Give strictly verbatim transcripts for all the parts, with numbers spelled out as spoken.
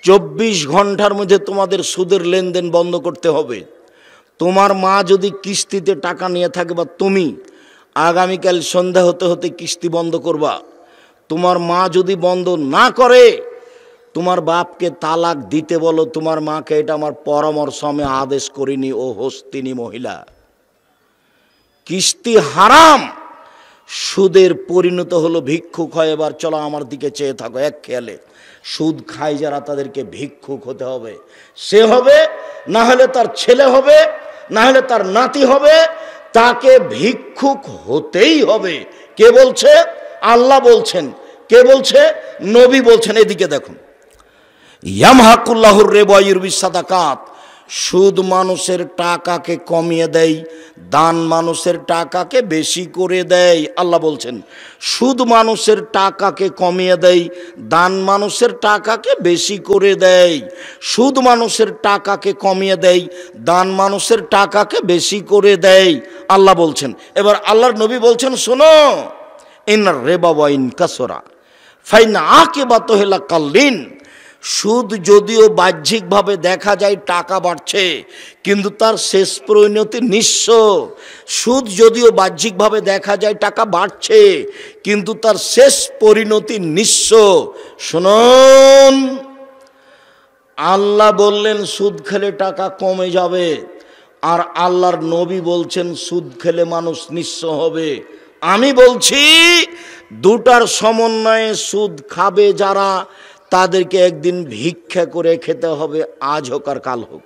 চব্বিশ ঘন্টার মধ্যে তোমাদের সুদের লেনদেন বন্ধ করতে হবে। তোমার মা যদি কিস্তিতে টাকা নিয়ে থাকে বা তুমি আগামীকাল সন্ধ্যা হতে হতে কিস্তি বন্ধ করবা। তোমার মা যদি বন্ধ না করে তোমার বাপকে তালাক দিতে বলো। তোমার মাকে, এটা আমার পরামর্শ, আমি আদেশ করিনি, ও হস্তিনী মহিলা। কিস্তি হারাম, সুদের পরিণত হলো ভিক্ষুক হয়। এবার চলো আমার দিকে চেয়ে থাকো, এক খেয়ালে সুদ খায় যারা তাদেরকে ভিক্ষুক হতে হবে। সে হবে, না হলে তার ছেলে হবে, না হলে তার নাতি হবে, তাকে ভিক্ষুক হতেই হবে। কে বলছে? আল্লাহ বলছেন। কে বলছে? নবী বলছেন। এদিকে দেখুন, ইয়ামহাকুল্লাহুর রিবা ওয়া ইউরবিস সাদাকাত। সুদ মানুষের টাকাকে কমিয়ে দেয়, দান মানুষের টাকাকে বেশি করে দেয়। আল্লাহ বলছেন সুদ মানুষের টাকাকে কমিয়ে দেয়, দান মানুষের টাকাকে বেশি করে দেয়। সুদ মানুষের টাকাকে কমিয়ে দেয়, দান মানুষের টাকাকে বেশি করে দেয়, আল্লাহ বলছেন। এবার আল্লাহর নবী বলছেন, শোনো, ইন্নার রিবা ওয়া ইন কাসরা ফাইন আকিবাতুহু লাকাল্লিন। সুদ যদিও বাহ্যিকভাবে দেখা যায় টাকা বাড়ছে, কিন্তু তার শেষ পরিণতি নিঃস্ব। সুদ যদিও বাহ্যিকভাবে দেখা যায় টাকা বাড়ছে, কিন্তু তার শেষ পরিণতি নিঃস্ব। শুনুন, আল্লাহ বললেন সুদ খেলে টাকা কমে যাবে, আর আল্লাহর নবী বলছেন সুদ খেলে মানুষ নিঃস্ব হবে। আমি বলছি দুটার সমন্বয়ে সুদ খাবে যারা, তাদেরকে একদিন ভিক্ষা করে খেতে হবে, আজ হোক আর কাল হোক।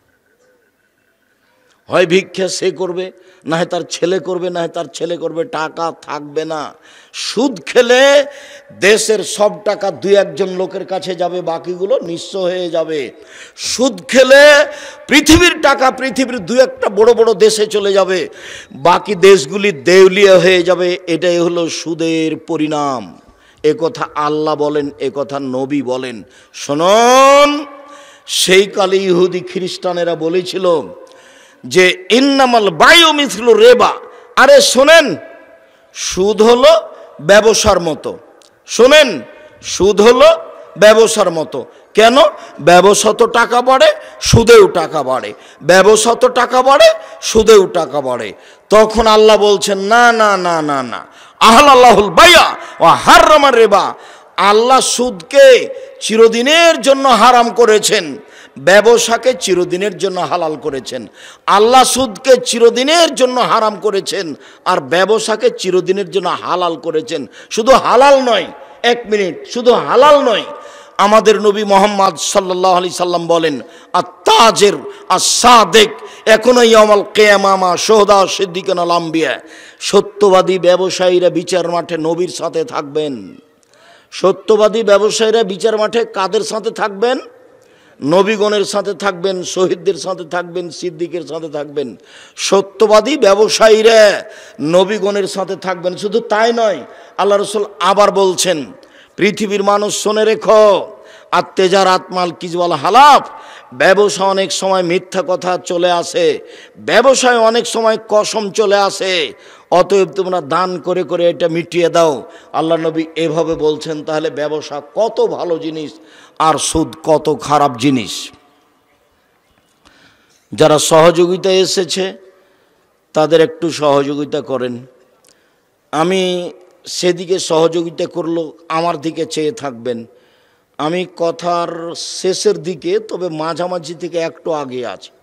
হয় ভিক্ষা সে করবে, না হয় তার ছেলে করবে, না হয় তার ছেলে করবে, টাকা থাকবে না। সুদ খেলে দেশের সব টাকা দুই একজন লোকের কাছে যাবে, বাকিগুলো নিঃস্ব হয়ে যাবে। সুদ খেলে পৃথিবীর টাকা পৃথিবীর দুই একটা বড় বড় দেশে চলে যাবে, বাকি দেশগুলি দেউলিয়া হয়ে যাবে। এটাই হলো সুদের পরিণাম। এ কথা আল্লাহ বলেন, এ কথা নবী বলেন। শুনুন, সেই কালে ইহুদি খ্রিস্টানেরা বলেছিল যে ইন্নামাল বায়ু মিথলু রেবা। আরে শোনেন, সুদ হলো ব্যবসার মতো। শোনেন, সুদ হলো ব্যবসার মতো। কেন? ব্যবসা তো টাকা বাড়ে, সুদেও টাকা বাড়ে, ব্যবসা তো টাকা বাড়ে, সুদেও টাকা বাড়ে। তখন আল্লাহ বলছেন, না না না না না, আহলাল্লাহুল বাইয়া ওয়া হাররামার রিবা। আল্লাহ সুদকে চিরদিনের জন্য হারাম করেছেন, ব্যবসাকে চিরদিনের জন্য হালাল করেছেন। আল্লাহ সুদকে চিরদিনের জন্য হারাম করেছেন, আর ব্যবসাকে চিরদিনের জন্য হালাল করেছেন। শুধু হালাল নয়, এক মিনিট, শুধু হালাল নয়, আমাদের নবী মোহাম্মদ সাল্লাল্লাহু আলাইহি সাল্লাম বলেন, আত-তাজির আস-সাদিক এখনো ইয়াউমাল কিয়ামা শুহাদা সিদ্দিকিন আল আম্বিয়া। সত্যবাদী ব্যবসায়ীরা বিচার মাঠে নবীর সাথে থাকবেন। সত্যবাদী ব্যবসায়ীরা বিচার মাঠে কাদের সাথে থাকবেন? নবীগণের সাথে থাকবেন, শহীদদের সাথে থাকবেন, সিদ্দিকের সাথে থাকবেন। সত্যবাদী ব্যবসায়ীরা নবীগণের সাথে থাকবেন। শুধু তাই নয়, আল্লাহ রাসূল আবার বলছেন, পৃথিবীর মানুষ শুনে রেখো, আত্তেজার আত্মাল কিজওয়াল হালাফ। ব্যবসা অনেক সময় মিথ্যা কথা চলে আসে, ব্যবসায় অনেক সময় কসম চলে আসে। অতএব তোমরা দান করে করে এটা মিটিয়ে দাও। আল্লাহ নবী এভাবে বলছেন। তাহলে ব্যবসা কত ভালো জিনিস, আর সুদ কত খারাপ জিনিস। যারা সহযোগিতা এসেছে তাদের একটু সহযোগিতা করেন। আমি সেদিকে সহযোগিতা করলো, আমার দিকে চেয়ে থাকবেন। আমি কথার শেষের দিকে, তবে মাঝামাঝি থেকে একটু আগে আছি।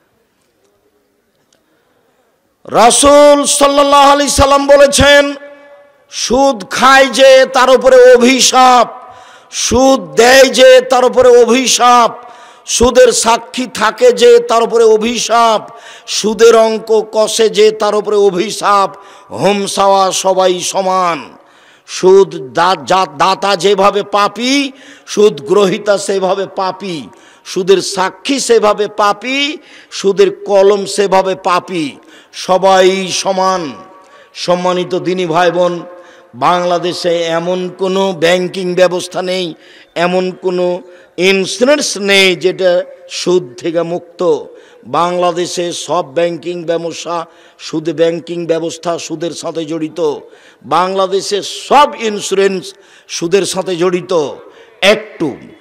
রাসূল সাল্লাল্লাহু আলাইহি সাল্লাম বলেছেন, সুদ খায় যে তার উপরে অভিশাপ, সুদ দেয় যে তার উপরে অভিশাপ, সুদের সাক্ষী থাকে যে তার উপরে অভিশাপ, সুদের অঙ্ক কষে যে তার উপরে অভিশাপ। হোম সাওয়া, সবাই সমান। সুদ দাতা যেভাবে পাপী, সুদ গ্রহিতা সেভাবে পাপী, সুদের সাক্ষী সেভাবে পাপী, সুদের কলম সেভাবে পাপী। সবাই সমান। সম্মানিত দিনী ভাই বোন, বাংলাদেশে এমন কোনো ব্যাংকিং ব্যবস্থা নেই, এমন কোনো ইন্স্যুরেন্স নেই যেটা সুদ থেকে মুক্ত। বাংলাদেশে সব ব্যাংকিং ব্যবসা সুদ ব্যাংকিং ব্যবস্থা সুদের সাথে জড়িত। বাংলাদেশে সব ইন্স্যুরেন্স সুদের সাথে জড়িত। একটু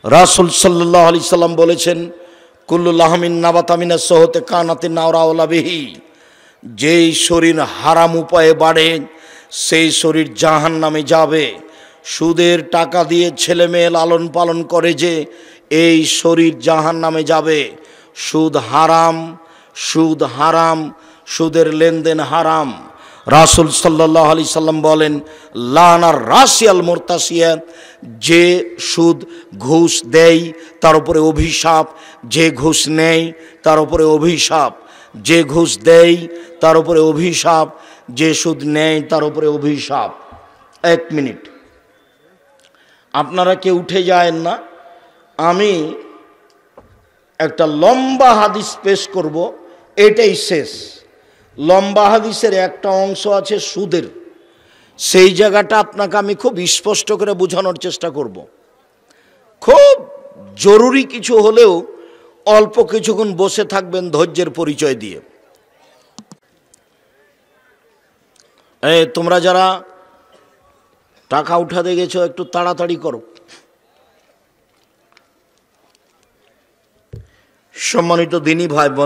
রাসূল সাল্লাল্লাহু আলাইহি সাল্লাম বলেছেন, কুল্লু লাহমিন নাবাতা মিনাস সহতে কানাতিন নাওরাওলা বিহি, যেই শরীর হারাম উপায়ে বাড়ে সেই শরীর জাহান্নামে যাবে। সুদের টাকা দিয়ে ছেলে মেয়ে লালন পালন করে যে এই শরীর জাহান্নামে যাবে। সুদ হারাম, সুদ হারাম, সুদের লেনদেন হারাম। রাসূল সাল্লাল্লাহু আলাইহি সাল্লাম বলেন, লানার রাশিয়াল মুরতাসিয়া, যে সুদ ঘুষ দেয় তার উপরে অভিশাপ, যে ঘুষ নেয় তার উপরে অভিশাপ, যে ঘুষ দেয় তার উপরে অভিশাপ, যে সুদ নেয় তার উপরে অভিশাপ। এক মিনিট, আপনারা কেউ উঠে যায়েন না, আমি একটা লম্বা হাদিস পেশ করব, এটাই শেষ। লম্বা হাদিসের একটা অংশ আছে সুদের, সেই জায়গাটা আপনাকে আমি খুব স্পষ্ট করে বোঝানোর চেষ্টা করব। খুব জরুরি কিছু হলেও অল্প কিছুক্ষণ বসে থাকবেন ধৈর্যের পরিচয় দিয়ে। এই তোমরা যারা টাকা উঠাতে গেছো একটু তাড়াতাড়ি করো। সম্মানিত দিনী ভাই বোন,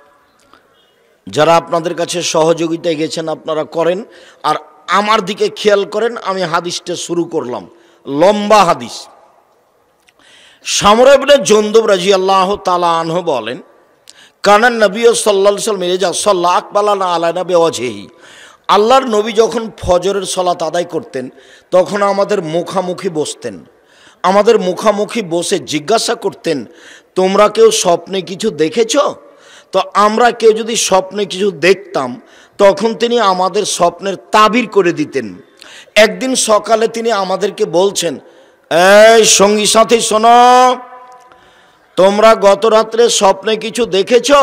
যারা আপনাদের কাছে সহযোগিতায় গেছেন আপনারা করেন, আর আমার দিকে খেয়াল করেন। আমি হাদিসটা শুরু করলাম, লম্বা হাদিস। সামরা ইবনে জুনদুব রাদিয়াল্লাহু তাআলা আনহু বলেন, কানান নবী সাল্লাল্লাহু আলাইহি ওয়াসাল্লাম ইজা সাল্লা আকবালানা আলাইনা বিওয়াজহিহি, আল্লাহর নবী যখন ফজরের সালাত আদায় করতেন তখন আমাদের মুখামুখি বসতেন। আমাদের মুখামুখি বসে জিজ্ঞাসা করতেন, তোমরা কেউ স্বপ্নে কিছু দেখেছো? তো আমরা কেউ যদি স্বপ্নে কিছু দেখতাম তখন তিনি আমাদের স্বপ্নের তাবির করে দিতেন। একদিন সকালে তিনি আমাদেরকে বলছেন, এই সঙ্গী সাথী শোনো, তোমরা গত রাত্রে স্বপ্নে কিছু দেখেছো?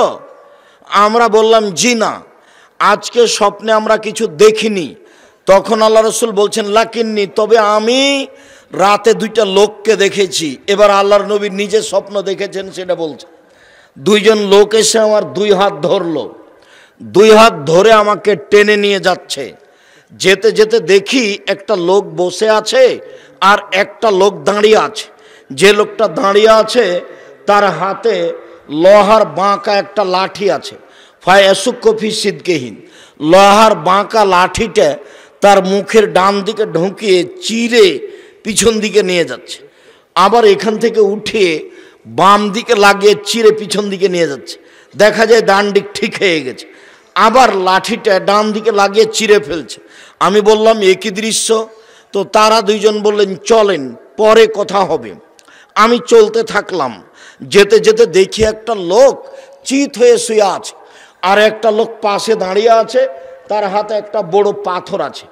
আমরা বললাম জি না, আজকে স্বপ্নে আমরা কিছু দেখিনি। তখন আল্লাহ রসুল বলছেন, লাকিন্নি, তবে আমি রাতে দুইটা লোককে দেখেছি। এবার আল্লাহর নবী নিজে স্বপ্ন দেখেছেন সেটা বলছে। দুইজন লোক এসে আমার দুই হাত ধরলো, দুই হাত ধরে আমাকে টেনে নিয়ে যাচ্ছে। যেতে যেতে দেখি একটা লোক বসে আছে আর একটা লোক দাঁড়িয়ে আছে। যে লোকটা দাঁড়িয়ে আছে তার হাতে লোহার বাঁকা একটা লাঠি আছে। ফায়াসুক কফি সিদ্কেহীন, লোহার বাঁকা লাঠিটা তার মুখের ডান দিকে ঢুকিয়ে চিরে পিছন দিকে নিয়ে যাচ্ছে। আবার এখান থেকে উঠিয়ে বাম দিকে লাগিয়ে চিরে পিছন দিকে নিয়ে যাচ্ছে। দেখা যায় ডান দিক ঠিক হয়ে গেছে, আবার লাঠিটা ডান দিকে লাগিয়ে চিরে ফেলছে। আমি বললাম একই দৃশ্য। তো তারা দুইজন বললেন চলেন, পরে কথা হবে। আমি চলতে থাকলাম, যেতে যেতে দেখি একটা লোক চিত হয়ে শুয়ে আছে, আর একটা লোক পাশে দাঁড়িয়ে আছে, তার হাতে একটা বড় পাথর আছে।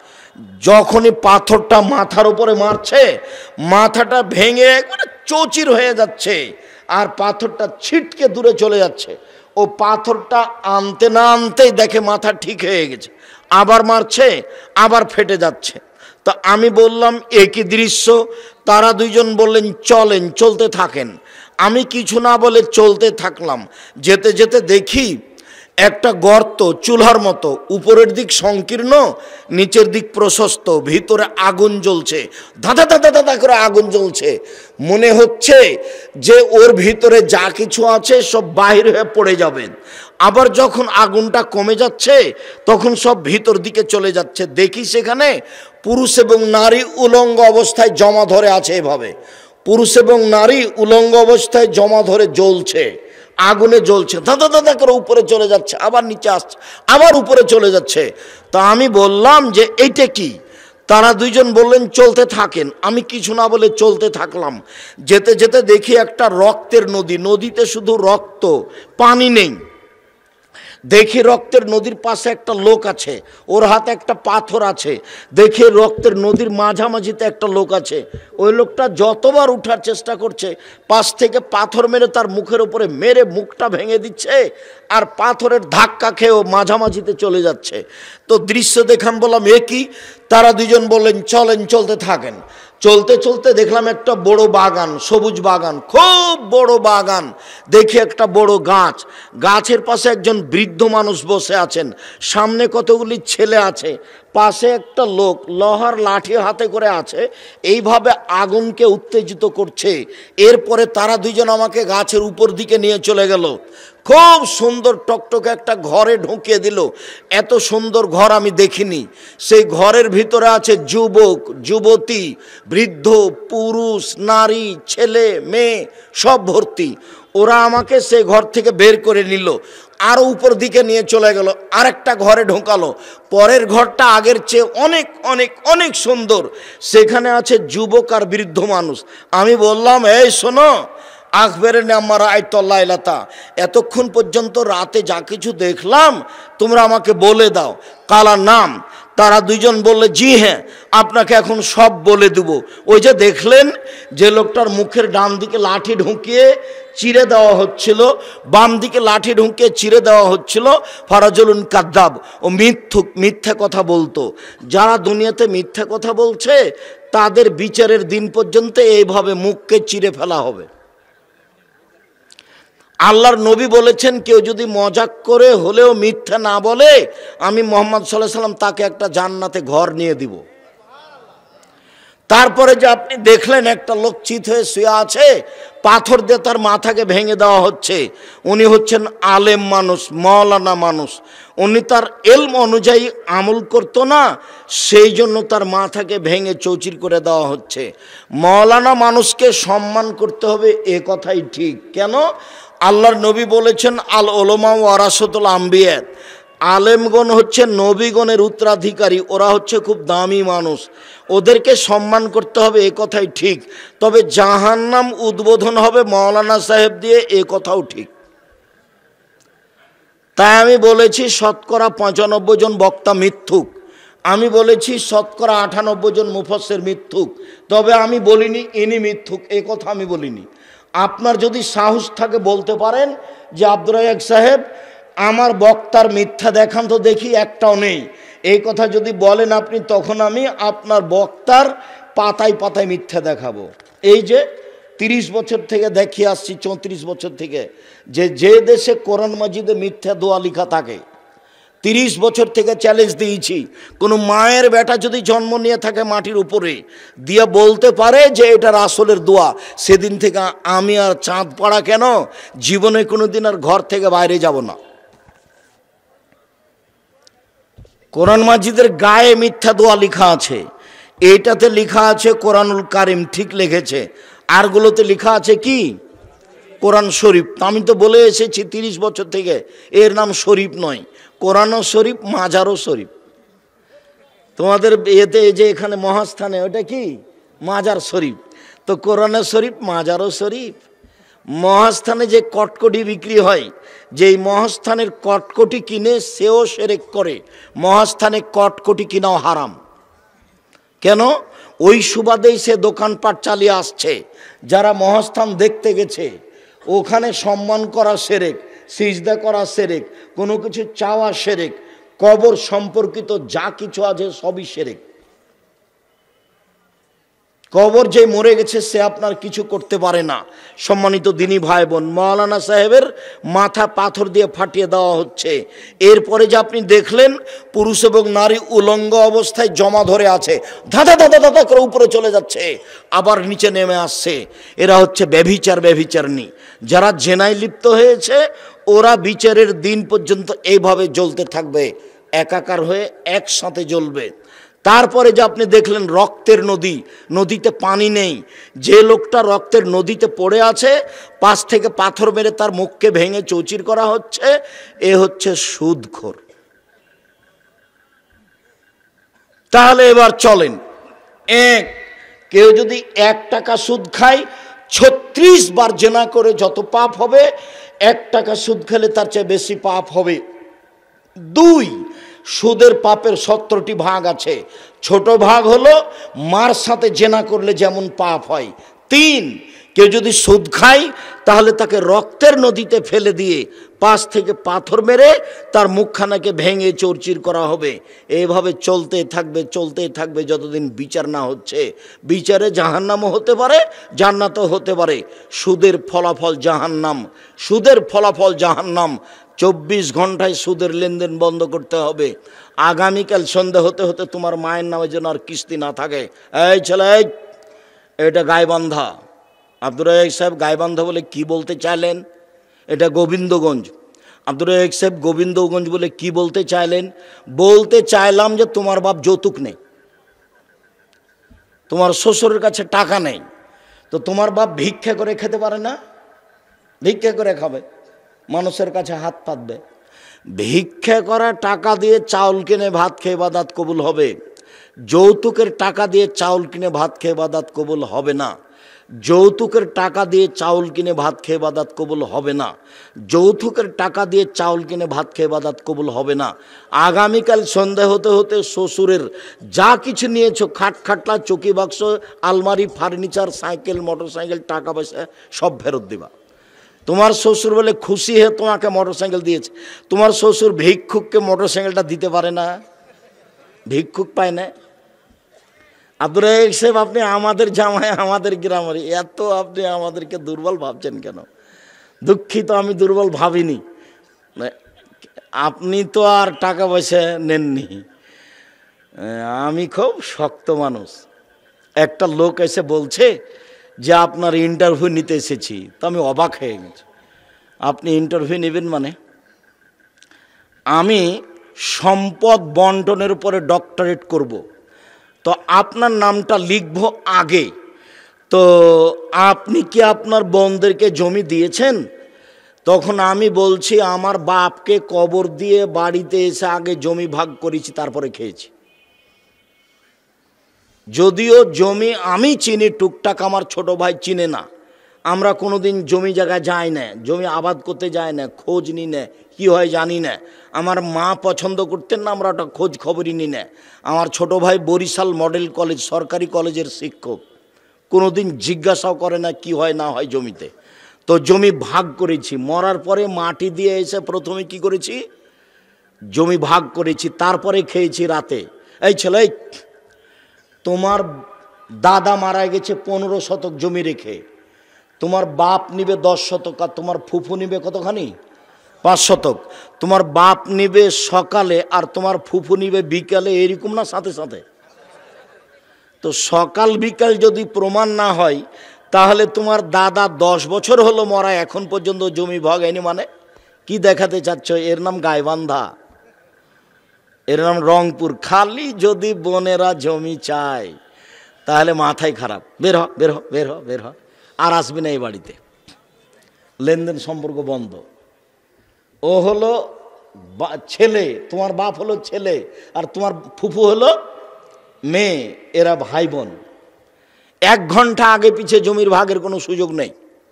যখনই পাথরটা মাথার উপরে মারছে, মাথাটা ভেঙে একবারে চৌচির হয়ে যাচ্ছে, আর পাথরটা ছিটকে দূরে চলে যাচ্ছে। ও পাথরটা আনতে না আনতেই দেখে মাথা ঠিক হয়ে গেছে, আবার মারছে, আবার ফেটে যাচ্ছে। তা আমি বললাম একই দৃশ্য। তারা দুইজন বললেন চলেন, চলতে থাকেন। আমি কিছু না বলে চলতে থাকলাম। যেতে যেতে দেখি একটা গর্ত, চুলার মতো, উপরের দিক সংকীর্ণ, নিচের দিক প্রশস্ত, ভিতরে আগুন জ্বলছে, ধাঁধা ধাঁধা ধাঁধা করে আগুন জ্বলছে। মনে হচ্ছে যে ওর ভিতরে যা কিছু আছে সব বাহির হয়ে পড়ে যাবে। আবার যখন আগুনটা কমে যাচ্ছে তখন সব ভিতর দিকে চলে যাচ্ছে। দেখি সেখানে পুরুষ এবং নারী উলঙ্গ অবস্থায় জমা ধরে আছে। এভাবে পুরুষ এবং নারী উলঙ্গ অবস্থায় জমা ধরে জ্বলছে, আগুনে জ্বলছে, দাদা দাদা করে উপরে চলে যাচ্ছে, আবার নিচে আসছে, আবার উপরে চলে যাচ্ছে। তা আমি বললাম যে এইটা কি? তারা দুইজন বললেন চলতে থাকেন। আমি কিছু না বলে চলতে থাকলাম। যেতে যেতে দেখি একটা রক্তের নদী, নদীতে শুধু রক্ত, পানি নেই। দেখি রক্তের নদীর পাশে একটা লোক আছে, ওর হাতে একটা পাথর আছে। দেখি রক্তের নদীর মাঝামাঝিতে একটা লোক আছে। ওই লোকটা যতবার উঠার চেষ্টা করছে, পাশ থেকে পাথর মেরে তার মুখের উপরে মেরে মুখটা ভেঙে দিচ্ছে, আর পাথরের ধাক্কা খেয়ে ও মাঝামাঝিতে চলে যাচ্ছে। তো দৃশ্য দেখাম, বললাম এ কি? তারা দুজন বললেন চলেন, চলতে থাকেন। চলতে চলতে দেখলাম একটা বড় বাগান, সবুজ বাগান, খুব বড় বাগান। দেখি একটা বড় গাছ, গাছের পাশে একজন বৃদ্ধ মানুষ বসে আছেন, সামনে কতগুলি ছেলে আছে, পাশে একটা লোক লোহার লাঠি হাতে করে আছে, এইভাবে আগুনকে উত্তেজিত করছে। এরপরে তারা দুইজন আমাকে গাছের উপর দিকে নিয়ে চলে গেল। খুব সুন্দর টকটকে একটা ঘরে ঢুকিয়ে দিল। এত সুন্দর ঘর আমি দেখিনি। সেই ঘরের ভিতরে আছে যুবক, যুবতী, বৃদ্ধ, পুরুষ, নারী, ছেলে, মেয়ে সব ভর্তি। ওরা আমাকে সেই ঘর থেকে বের করে নিল, আরও উপর দিকে নিয়ে চলে গেল, আরেকটা ঘরে ঢোকালো। পরের ঘরটা আগের চেয়ে অনেক অনেক অনেক সুন্দর। সেখানে আছে যুবক আর বৃদ্ধ মানুষ। আমি বললাম, এই শোনো, আকবরে আমার আয়তল্লাইলাতা, এতক্ষণ পর্যন্ত রাতে যা কিছু দেখলাম তোমরা আমাকে বলে দাও। কালা নাম। তারা দুইজন বললে, জি হ্যাঁ, আপনাকে এখন সব বলে দেব। ওই যে দেখলেন যে লোকটার মুখের ডান দিকে লাঠি ঢুকিয়ে চিরে দেওয়া হচ্ছিল, বাম দিকে লাঠি ঢুকিয়ে চিরে দেওয়া হচ্ছিল, ফারাজুলুন কাদ্দাব, ও মিথ্যুক, মিথ্যা কথা বলতো। যারা দুনিয়াতে মিথ্যা কথা বলছে তাদের বিচারের দিন পর্যন্ত এইভাবে মুখকে চিরে ফেলা হবে। আল্লাহর নবী বলেছেন, কেউ যদি মজাক করে হলেও মিথ্যা না বলে, আমি মুহাম্মদ সাল্লাল্লাহু আলাইহি সাল্লাম তাকে একটা জান্নাতে ঘর নিয়ে দিব। তারপরে যে আপনি দেখলেন একটা লোক চিত হয়ে শুয়ে আছে, পাথর দিয়ে তার মাথাকে ভেঙে দেওয়া হচ্ছে। উনি হচ্ছেন আলেম মানুষ, মাওলানা মানুষ। উনি তার এলম অনুযায়ী আমল করতো না, সেই জন্য তার মাথাকে ভেঙে চৌচির করে দেওয়া হচ্ছে। মাওলানা মানুষকে সম্মান করতে হবে, এ কথাই ঠিক। কেন? আল্লাহর নবী বলেছেন, আল উলামা ওয়ারাসাতুল আম্বিয়া, আলেমগণ হচ্ছে নবীগণের উত্তরাধিকারী, ওরা হচ্ছে খুব দামি মানুষ, ওদেরকে সম্মান করতে হবে, এ কথাই ঠিক। তবে জাহান্নাম উদ্বোধন হবে মাওলানা সাহেব দিয়ে, এ কথাও ঠিক। তাই আমি বলেছি শতকরা পঁচানব্বই জন বক্তা মিথ্যুক, আমি বলেছি শতকরা আটানব্বই জন মুফাসসির মিথ্যুক। তবে আমি বলিনি ইনি মিথ্যুক, এ কথা আমি বলিনি। আপনার যদি সাহস থাকে বলতে পারেন যে আব্দুর রাজ্জাক সাহেব আমার বক্তার মিথ্যা দেখান তো দেখি, একটাও নেই। এই কথা যদি বলেন আপনি, তখন আমি আপনার বক্তার পাতায় পাতায় মিথ্যা দেখাবো। এই যে তিরিশ বছর থেকে দেখিয়ে আসছি, চৌত্রিশ বছর থেকে, যে যে দেশে কোরআন মাজিদে মিথ্যা দোয়া লেখা থাকে, তিরিশ বছর থেকে চ্যালেঞ্জ দিয়েছি, কোনো মায়ের বেটা যদি জন্ম নিয়ে থাকে মাটির উপরে দিয়ে বলতে পারে যে এটা রাসূলের দোয়া, সেদিন থেকে আমি আর চাঁদ পড়া কেন, জীবনে কোনো দিন আর ঘর থেকে বাইরে যাব না। কোরআন মাজিদের গায়ে মিথ্যা দোয়া লেখা আছে, এইটাতে লেখা আছে কোরআনুল কারিম, ঠিক লিখেছে। আরগুলোতে লেখা আছে কি? কোরআন শরীফ। আমি তো বলে এসেছি তিরিশ বছর থেকে, এর নাম শরীফ নয়, কোরআনও শরীফ, মাজারও শরীফ। তোমাদের এতে যে এখানে মহাস্থানে ওটা কি? মাজার শরীফ। তো কোরআনের শরীফ, মাজারও শরীফ। মহাস্থানে যে কটকটি বিক্রি হয়, যেই মহাস্থানের কটকটি কিনে সেও শিরক করে, মহাস্থানে কটকটি কিনাও হারাম। কেন? ওই সুবাদেই সে দোকানপাট চালিয়ে আসছে। যারা মহাস্থান দেখতে গেছে, ওখানে সম্মান করা শিরক, সিজদা করা শিরক, কোনো কিছু চাওয়া শিরক, কবর সম্পর্কিত যা কিছু আছে সবই শিরক। কবর যে মরে গেছে সে আপনার কিছু করতে পারে না। সম্মানিত দিনী ভাই বোন, মাওলানা সাহেবের মাথা পাথর দিয়ে ফাটিয়ে দেওয়া হচ্ছে। এরপরে যে আপনি দেখলেন পুরুষ এবং নারী উলঙ্গ অবস্থায় জমা ধরে আছে, ধাঁধা ধাঁধা ধাঁধা করে উপরে চলে যাচ্ছে, আবার নিচে নেমে আসছে। এরা হচ্ছে ব্যভিচার, ব্যভিচারিণী। যারা জেনায় লিপ্ত হয়েছে ওরা বিচারের দিন পর্যন্ত এইভাবে জ্বলতে থাকবে, একাকার হয়ে একসাথে জ্বলবে। তারপরে যে আপনি দেখলেন রক্তের নদী, নদীতে পানি নেই, যে লোকটা রক্তের নদীতে পড়ে আছে পাশ থেকে পাথর মেরে তার মুখকে ভেঙে চৌচির করা হচ্ছে, এ হচ্ছে সুদখোর। তাহলে এবার চলেন, এক কেউ যদি এক টাকা সুদ খায়, ছত্রিশ বার জেনা করে যত পাপ হবে, এক টাকা সুদ খেলে তার চেয়ে বেশি পাপ হবে। দুই, সুদের পাপের সত্তরটি ভাগ আছে, ছোট ভাগ হলো মার সাথে জেনা করলে যেমন পাপ হয়। তিন, কেউ যদি সুদ খায় তাহলে তাকে রক্তের নদীতে ফেলে দিয়ে পাশ থেকে পাথর মেরে তার মুখখানাকে ভেঙে চৌচির করা হবে। এইভাবে চলতে থাকবে, চলতে থাকবে যতদিন বিচার না হচ্ছে। বিচারে জাহান্নামও হতে পারে, জান্নাতও হতে পারে। সুদের ফলাফল জাহান্নাম, সুদের ফলাফল জাহান্নাম। চব্বিশ ঘন্টায় সুদের লেনদেন বন্ধ করতে হবে। আগামীকাল সন্ধ্যা হতে হতে তোমার মায়ের নামে যেন আর কিস্তি না থাকে। এই ছেলে, এটা গাইবান্ধা। আব্দুর রাজ্জাক সাহেব গাইবান্ধা বলে কি বলতে চাইলেন? এটা গোবিন্দগঞ্জ। আব্দুর রাজ্জাক সাহেব গোবিন্দগঞ্জ বলে কি বলতে চাইলেন? বলতে চাইলাম যে তোমার বাপ যৌতুক নেই, তোমার শ্বশুরের কাছে টাকা নেই, তো তোমার বাপ ভিক্ষা করে খেতে পারে না? ভিক্ষা করে খাবে, মানুষের কাছে হাত পাতবে। ভিক্ষা করা টাকা দিয়ে চাউল কিনে ভাত খেয়ে ইবাদত কবুল হবে, যৌতুকের টাকা দিয়ে চাউল কিনে ভাত খেয়ে ইবাদত কবুল হবে না। যৌতুকের টাকা দিয়ে চাউল কিনে ভাত খেয়ে ইবাদত কবুল হবে না। যৌতুকের টাকা দিয়ে চাউল কিনে ভাত খেয়ে ইবাদত কবুল হবে না। আগামীকাল সন্ধ্যা হতে হতে শ্বশুরের যা কিছু নিয়েছো, খাট খাটলা, চৌকি বাক্স, আলমারি, ফার্নিচার, সাইকেল, মোটর সাইকেল, টাকা পয়সা সব ফেরত দিবা। তোমার শ্বশুর বলে খুশি হয়ে তোমাকে মোটর সাইকেল দিয়েছে। তোমার শ্বশুর ভিক্ষুককে মোটর সাইকেলটা দিতে পারে না, ভিক্ষুক পায় না। আব্দুর রাজ্জাক সাহেব, আপনি আমাদের জামাই, আমাদের গ্রামের, এত আপনি আমাদেরকে দুর্বল ভাবছেন কেন? দুঃখিত, আমি দুর্বল ভাবিনি। আপনি তো আর টাকা পয়সা নেননি, আমি খুব শক্ত মানুষ। একটা লোক এসে বলছে যে আপনার ইন্টারভিউ নিতে এসেছি, তো আমি অবাক হয়ে গেছি। আপনি ইন্টারভিউ নেবেন মানে? আমি সম্পদ বন্টনের উপরে ডক্টরেট করব, তো আপনার নামটা লিখব আগে। তো আপনি কি আপনার বোনদেরকে জমি দিয়েছেন? তখন আমি বলছি আমার বাপকে কবর দিয়ে বাড়িতে এসে আগে জমি ভাগ করেছি, তারপরে খেয়েছি। যদিও জমি আমি চিনি, টুকটাক আমার ছোট ভাই চিনে না। আমরা কোনোদিন জমি জায়গায় যাই না, জমি আবাদ করতে যাই না, খোঁজ নিই না, কী হয় জানি না। আমার মা পছন্দ করতেন না, আমরা ওটা খোঁজ খবরই নিই না। আমার ছোট ভাই বরিশাল মডেল কলেজ, সরকারি কলেজের শিক্ষক, কোনোদিন জিজ্ঞাসাও করে না কি হয় না হয় জমিতে। তো জমি ভাগ করেছি, মরার পরে মাটি দিয়ে এসে প্রথমে কি করেছি, জমি ভাগ করেছি, তারপরে খেয়েছি রাতে। এই ছেলে, তোমার দাদা মারা গেছে পনেরো শতক জমি রেখে, তোমার বাপ নিবে দশ শতক আর তোমার ফুফু নিবে কতখানি, পাঁচ শতক। তোমার বাপ নিবে সকালে আর তোমার ফুফু নিবে বিকালে, এরকম না সাথে সাথে? তো সকাল বিকাল যদি প্রমাণ না হয়, তাহলে তোমার দাদা দশ বছর হলো মরা, এখন পর্যন্ত জমি ভাগ হয়নি, মানে কি দেখাতে চাচ্ছ? এর নাম গাইবান্ধা, এর নাম রংপুর। খালি যদি বোনেরা জমি চায় তাহলে মাথায় খারাপ। বের হ বের হ বের হ বের হ আর আসবি না এই বাড়িতে। লেনদেন সম্পর্ক বন্ধ। ও হলো ছেলে, তোমার বাপ হলো ছেলে, আর তোমার ফুফু হলো মেয়ে, এরা ভাই বোন। এক ঘন্টা আগে পিছে জমির ভাগের কোনো সুযোগ নেই,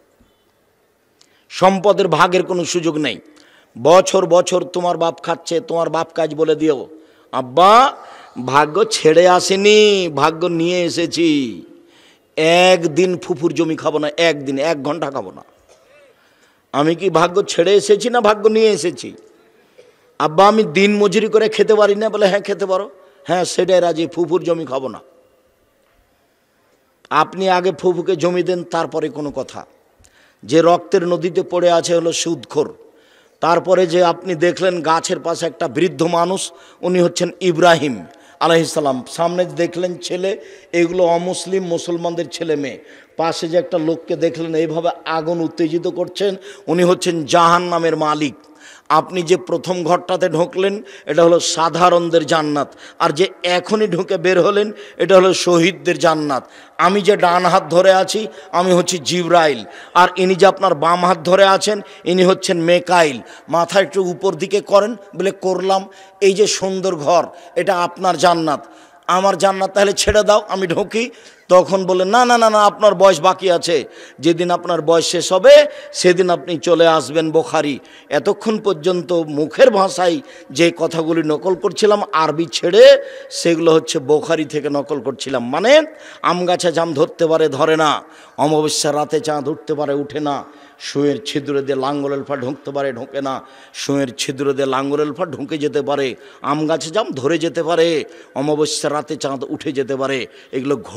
সম্পদের ভাগের কোনো সুযোগ নেই। বছর বছর তোমার বাপ খাচ্ছে, তোমার বাপ কাজ বলে দিও, আব্বা ভাগ্য ছেড়ে আসেনি, ভাগ্য নিয়ে এসেছি। একদিন ফুফুর জমি খাবো না, একদিন এক ঘন্টা খাবো না। আমি কি ভাগ্য ছেড়ে এসেছি না ভাগ্য নিয়ে এসেছি? আব্বা আমি দিন মজুরি করে খেতে পারি না, বলে হ্যাঁ খেতে পারো, হ্যাঁ সেটাই রাজি, ফুফুর জমি খাবো না। আপনি আগে ফুফুকে জমি দেন, তারপরে কোনো কথা। যে রক্তের নদীতে পড়ে আছে হলো সুদখোর। তারপরে যে আপনি দেখলেন গাছের পাশে একটা বৃদ্ধ মানুষ, উনি হচ্ছেন ইব্রাহিম আলাইহিস সালাম। সামনে দেখলেন ছেলে, এগুলো অমুসলিম মুসলমানদের ছেলে মেয়ে। পাশে যে একটা লোককে দেখলেন এইভাবে আগুন উত্তেজিত করছেন, উনি হচ্ছেন জাহান্নামের মালিক। আপনি যে প্রথম ঘরটাতে ঢুকলেন এটা হলো সাধারণদের জান্নাত, আর যে এখনই ঢুকে বের হলেন এটা হলো শহীদদের জান্নাত। আমি যে ডান হাত ধরে আছি আমি হচ্ছি জিবরাইল, আর ইনি যে আপনার বাম হাত ধরে আছেন ইনি হচ্ছেন মেকাইল। মাথা একটু উপর দিকে করেন, বলে করলাম। এই যে সুন্দর ঘর, এটা আপনার জান্নাত। আমার জান্নাত তাহলে ছেড়ে দাও, আমি ঢুকি। তখন বলে না না না না, আপনার বয়স বাকি আছে, যেদিন আপনার বয়স শেষ হবে সেদিন আপনি চলে আসবেন বুখারী। এতক্ষণ পর্যন্ত মুখের ভাষায় যে কথাগুলি নকল করছিলাম আরবি ছেড়ে, সেগুলো হচ্ছে বুখারী থেকে নকল করছিলাম। মানে আম গাছে জাম ধরতে পারে ধরে না, অমাবস্যার রাতে চাঁদ উঠতে পারে উঠে না, সুঁয়ের ছিদ্র দিয়ে লাঙ্গলের ফা ঢুকতে পারে ঢোকে না, সুঁয়ের ছিদ্র দিয়ে লাঙ্গলের ফা ঢুকে যেতে পারে, আম গাছে জাম ধরে যেতে পারে, অমাবস্যার রাতে চাঁদ উঠে যেতে পারে, এগুলো ঘটে যেতে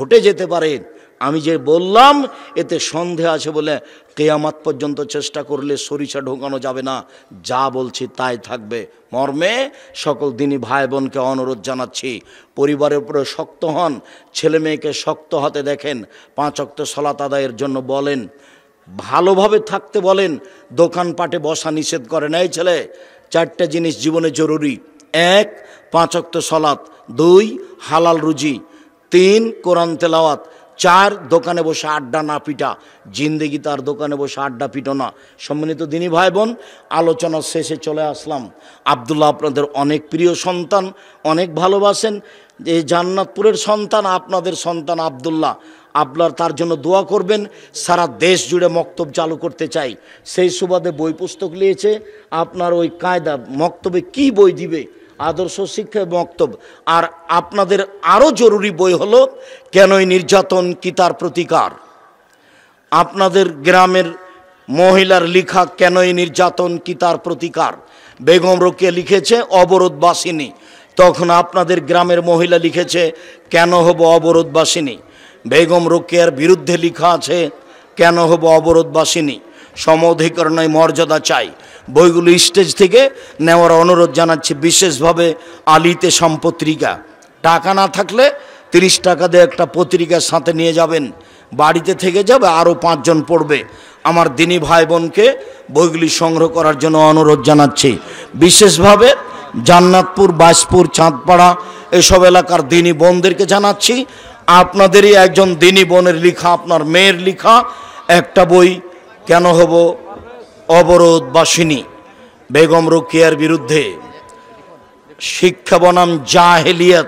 যেতে পারে। আমি যে বললাম এতে সন্দেহ আছে বলে কিয়ামত পর্যন্ত চেষ্টা করলে সরিষা ঢোকানো যাবে না, যা বলছি তাই থাকবে মর্মে সকল দিনী ভাই বোনকে অনুরোধ জানাচ্ছি, পরিবারের উপরে শক্ত হন, ছেলে মেয়েকে শক্ত হাতে দেখেন, পাঁচ ওয়াক্ত সালাত আদায়ের জন্য বলেন, ভালোভাবে থাকতে বলেন, দোকানপাটে বসা নিষেধ করেন। এই ছেলে, চারটা জিনিস জীবনে জরুরি: এক, পাঁচ ওয়াক্ত সালাত; দুই, হালাল রুজি; তিন, কোরআন তেলাওয়াত; চার, দোকানে বসে আড্ডা না পিটা। জিন্দেগি তার দোকানে বসে আড্ডা পিটো না। সম্মানিত দিনী ভাই বোন, আলোচনার শেষে চলে আসলাম। আব্দুল্লাহ আপনাদের অনেক প্রিয় সন্তান, অনেক ভালোবাসেন। এই জান্নাতপুরের সন্তান, আপনাদের সন্তান আব্দুল্লাহ। আপনার তার জন্য দোয়া করবেন। সারা দেশ জুড়ে মক্তব চালু করতে চাই, সেই সুবাদে বই পুস্তক নিয়েছে। আপনার ওই কায়দা মক্তবে কি বই দিবে, আদর্শ শিক্ষা মক্তব। আর আপনাদের আরও জরুরি বই হলো কেনই নির্যাতন কি তার প্রতিকার। আপনাদের গ্রামের মহিলার লেখা কেনই নির্যাতন কি তার প্রতিকার। বেগম রোকেয়া লিখেছে অবরোধবাসিনী, তখন আপনাদের গ্রামের মহিলা লিখেছে কেন হব অবরোধবাসিনী। বেগম রোকেয়ার বিরুদ্ধে লেখা আছে কেন হব অবরোধবাসিনী, সম অধিকার নয় মর্যাদা চাই। বইগুলো স্টেজ থেকে নেওয়ার অনুরোধ জানাচ্ছি। বিশেষভাবে আলিতে সম্পত্রিকা, টাকা না থাকলে তিরিশ টাকা দিয়ে একটা পত্রিকার সাথে নিয়ে যাবেন, বাড়িতে থেকে যাবে, আরও পাঁচজন পড়বে। আমার দিনী ভাই বোনকে বইগুলি সংগ্রহ করার জন্য অনুরোধ জানাচ্ছি। বিশেষভাবে জান্নাতপুর, বাইশপুর, চাঁদপাড়া এসব এলাকার দিনী বোনদেরকে জানাচ্ছি, আপনাদেরই একজন দিনী বোনের লেখা, আপনার মেয়ের লেখা একটা বই কেন হব অবরোধবাসিনী, বেগম রোকেয়ার বিরুদ্ধে। শিক্ষা বনাম জাহেলিয়াত,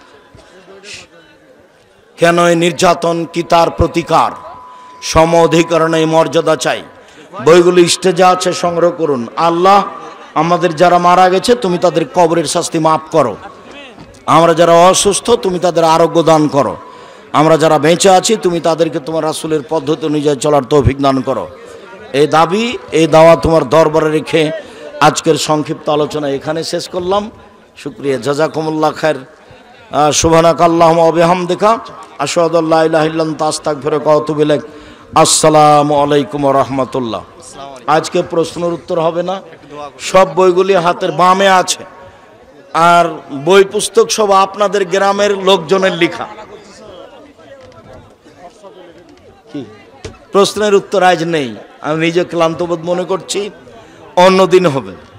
কেনই নির্যাতন কি তার প্রতিকার, সম অধিকার নেই মর্যাদা চাই। বইগুলো স্টেজে আছে, সংগ্রহ করুন। আল্লাহ আমাদের যারা মারা গেছে তুমি তাদের কবরের শাস্তি মাফ করো, আমরা যারা অসুস্থ তুমি তাদের আরোগ্য দান করো, আমরা যারা বেঁচে আছি তুমি তাদেরকে তোমার রাসূলের পদ্ধতি অনুযায়ী চলার তৌফিক দান করো। এই দাবি, এই দাওয়া তোমার দরবারে রেখে আজকের সংক্ষিপ্ত আলোচনা এখানে শেষ করলাম। শুকরিয়া, জাযাকুমুল্লাহ খায়র। সুবহানাকাল্লাহুম্মা ওয়া বিহামদিকা আশহাদু আল্লা ইলাহা ইল্লা আনতা আস্তাগফিরুকা ওয়া আতুবু ইলাইক। আসসালামু আলাইকুম ওয়া রাহমাতুল্লাহ। আজকে প্রশ্নের উত্তর হবে না, সব বইগুলি হাতের বামে আছে, আর বই পুস্তক সব আপনাদের গ্রামের লোকজনের লেখা। কি প্রশ্নের উত্তর আজ নেই, আমি নিজে ক্লান্তবোধ মনে করছি, অন্য দিন হবে।